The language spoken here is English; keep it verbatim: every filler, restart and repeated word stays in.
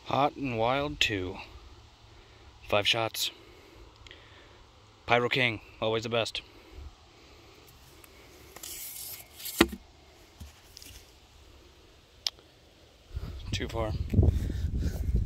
Hot and Wild two. Five shots. Pyro King, always the best. Too far.